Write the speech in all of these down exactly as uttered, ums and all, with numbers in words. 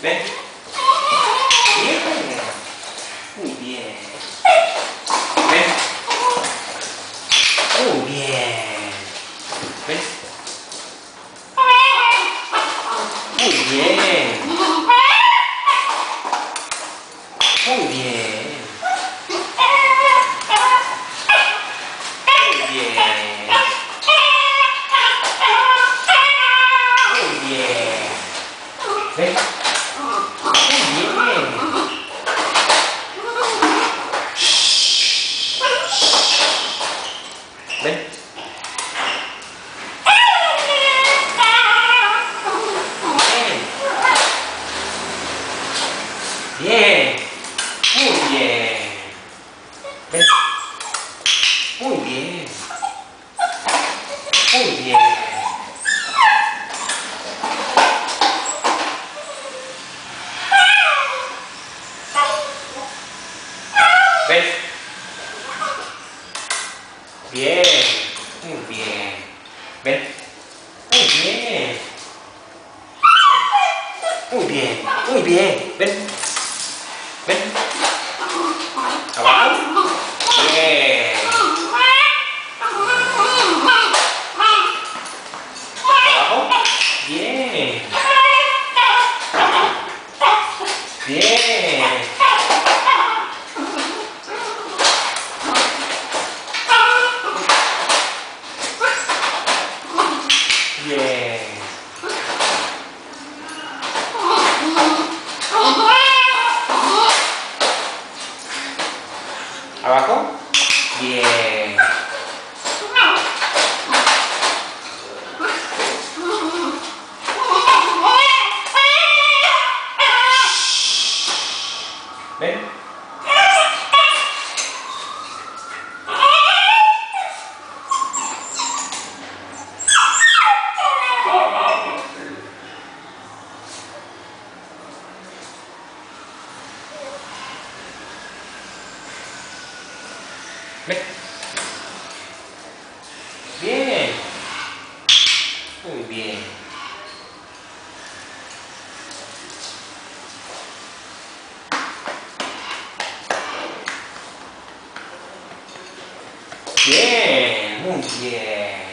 Ven. Bien. Muy bien. Ven. Muy bien. Ven. Muy bien. Muy bien. Muy bien. Muy bien. Ven. Muy bien. Ven. Bien. Muy bien. Ven. Muy bien. Muy bien. Ven. Bien. Muy bien. Ven. Muy bien. Muy bien. Muy bien. Ven. Ven. Abajo. Bien. Abajo. Bien. Bien. Bien. Abajo. Bien. Ven. Ven. Bien. Muy bien. Bien. Muy bien.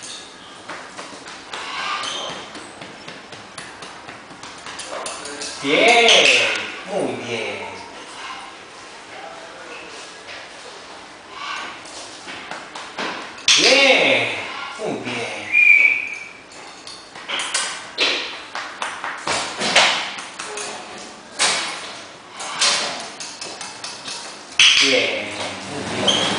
Bien. Muy bien. Bien. Muy bien. Bien. Muy bien.